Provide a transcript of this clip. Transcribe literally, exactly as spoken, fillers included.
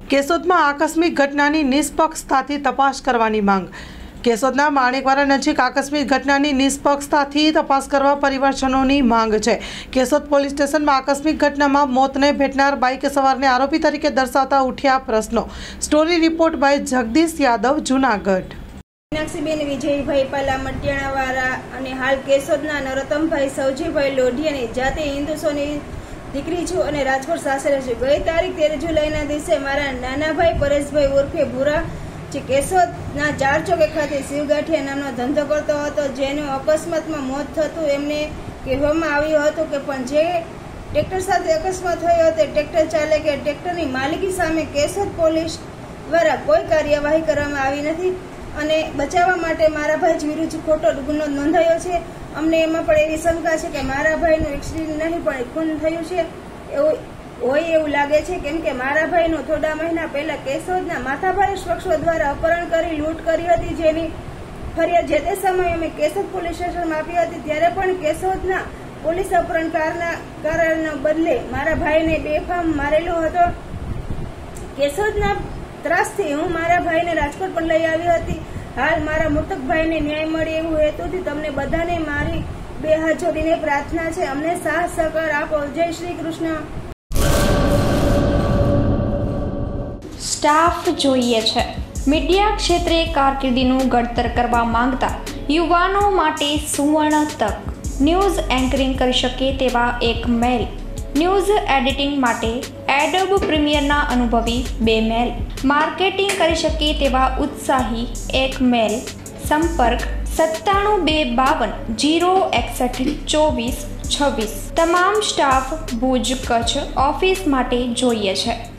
કેશોદમાં આકસ્મિક ઘટનાની નિષ્પક્ષતાથી તપાસ કરવાની માંગ। કેશોદના માણેકવાડા નજીક આકસ્મિક ઘટનાની નિષ્પક્ષતાથી તપાસ કરવા પરિવારજનોની માંગ છે। કેશોદ પોલીસ સ્ટેશનમાં આકસ્મિક ઘટનામાં મોતને ભેટનાર બાઇક સવારને આરોપી તરીકે દર્શાવતા ઉઠ્યા પ્રશ્નો। Story report by Jagdish Yadav, Junagadh. Minakshiben Vijaybhai Pala મટિયાણાવાળા અને હાલ કેશોદના નરોત્તમભાઈ સૌજીભાઈ લોઢિયાની જાતે હિન્દુસોની દીકરી છું અને રાજકોટ સાસરે છું। ગઈ તારીખ તેર જુલાઈના દિવસે મારા નાનાભાઈ પરેશભાઈ ઉર્ફે ભૂરા જે કેશોદના ચાર ચોકે ખાતે શિવગાંઠિયા નામનો ધંધો કરતો હતો, જેનું અકસ્માતમાં મોત થતું એમને કહેવામાં આવ્યું હતું કે પણ જે ટ્રેક્ટર સાથે અકસ્માત થયો હતો ટ્રેક્ટર ચાલકે ટ્રેક્ટરની માલિકી સામે કેશોદ પોલીસ દ્વારા કોઈ કાર્યવાહી કરવામાં આવી નથી અને બચાવવા માટે મારા ભાઈ વિરુદ્ધ ખોટો ગુનો નોંધાયો છે। અમને એમાં પણ એવી શંકા છે કે મારા ભાઈનું એક્સિડન્ટ નહીં પણ ખૂન થયું છે એવું હોય એવું લાગે છે, કેમ કે મારા ભાઈનું થોડા મહિના પહેલા કેશોદના માથાભારે શખ્સો દ્વારા અપહરણ કરી લૂંટ કરી હતી, જેની ફરિયાદ જે તે સમયે અમે કેશોદ પોલીસ સ્ટેશનમાં આપી હતી। ત્યારે પણ કેશોદના પોલીસ અપહરણકારના કારણના બદલે મારા ભાઈને બેફામ મારેલો હતો। કેશોદના ત્રાસથી હું મારા ભાઈને રાજકોટ પણ લઈ આવી હતી। હાલ મારા મૃતક ભાઈને ન્યાય મળે એવું હેતુથી તમને બધાને મારી બે હાથ જોડીને પ્રાર્થના છે, અમને સાહસ સહકાર આપો। જય શ્રી કૃષ્ણ। સ્ટાફ જોઈએ છે। મીડિયા ક્ષેત્રે કારકિર્દીનું ઘડતર કરવા માંગતા યુવાનો માટે સુવર્ણ તક। ન્યૂઝ એન્કરિંગ કરી શકે તેવા એક મેલ, ન્યૂઝ એડિટિંગ માટે એડોબ પ્રીમિયરના અનુભવી બે મેલ, માર્કેટિંગ કરી શકે તેવા ઉત્સાહી એક મેલ। સંપર્ક સત્તાણું બે બાવન જીરો એકસઠ ચોવીસ છવ્વીસ। તમામ સ્ટાફ ભુજ કચ્છ ઓફિસ માટે જોઈએ છે।